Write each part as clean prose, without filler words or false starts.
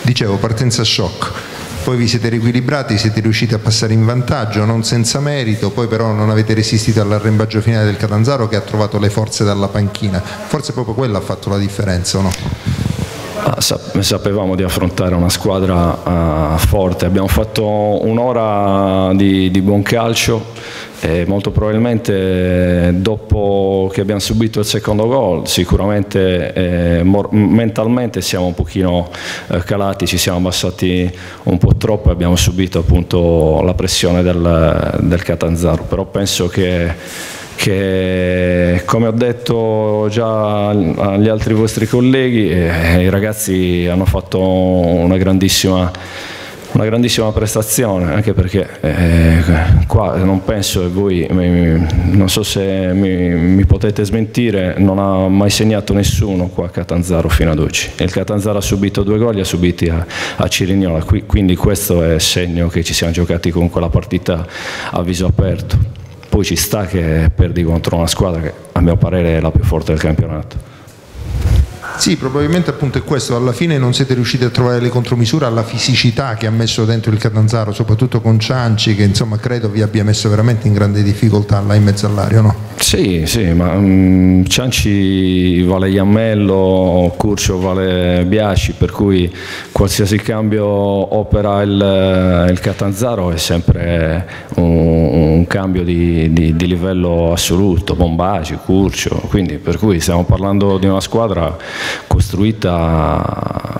Dicevo, partenza shock, poi vi siete riequilibrati, siete riusciti a passare in vantaggio, non senza merito, poi però non avete resistito all'arrembaggio finale del Catanzaro che ha trovato le forze dalla panchina. Forse proprio quello ha fatto la differenza, o no? Sapevamo di affrontare una squadra forte, abbiamo fatto un'ora di buon calcio e molto probabilmente dopo che abbiamo subito il secondo gol sicuramente mentalmente siamo un pochino calati, ci siamo abbassati un po' troppo e abbiamo subito appunto la pressione del Catanzaro, però penso che come ho detto già agli altri vostri colleghi, i ragazzi hanno fatto una grandissima prestazione, anche perché qua non penso, e voi non so se mi potete smentire, non ha mai segnato nessuno qua a Catanzaro fino ad oggi. Il Catanzaro ha subito 2 gol, li ha subiti a Cirignola, quindi questo è segno che ci siamo giocati con quella partita a viso aperto. Poi ci sta che perdi contro una squadra che a mio parere è la più forte del campionato. Sì, probabilmente appunto è questo, alla fine non siete riusciti a trovare le contromisure alla fisicità che ha messo dentro il Catanzaro, soprattutto con Cianci, che insomma credo vi abbia messo veramente in grande difficoltà là in mezzo all'aria, no? Sì, ma Cianci vale Iammello, Curcio vale Biasci, per cui qualsiasi cambio opera il Catanzaro è sempre un cambio di livello assoluto, Bombaci, Curcio, quindi per cui stiamo parlando di una squadra costruita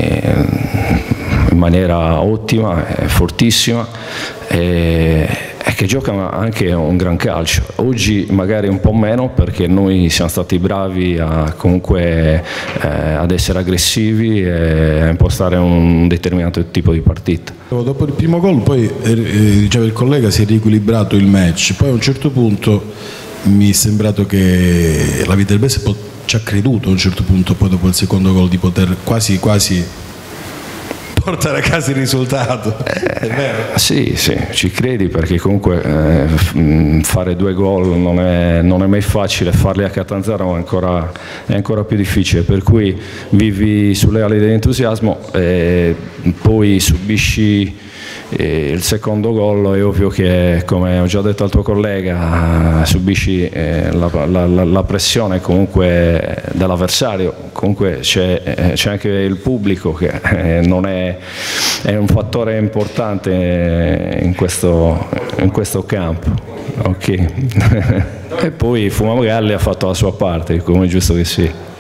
in maniera ottima, fortissima e che gioca anche un gran calcio. Oggi magari un po' meno perché noi siamo stati bravi comunque ad essere aggressivi e a impostare un determinato tipo di partita. Dopo il primo gol poi diceva il collega si è riequilibrato il match, poi a un certo punto mi è sembrato che la Viterbese ci ha creduto a un certo punto, poi dopo il secondo gol, di poter quasi portare a casa il risultato. È vero? Sì, ci credi, perché comunque fare 2 gol non è mai facile, farli a Catanzaro è ancora più difficile, per cui vivi sulle ali dell'entusiasmo e poi subisci il secondo gol. È ovvio che, come ho già detto al tuo collega, subisci la pressione comunque dell'avversario, comunque c'è anche il pubblico che è un fattore importante in questo campo, okay. E poi Fumagalli ha fatto la sua parte, come è giusto che sia.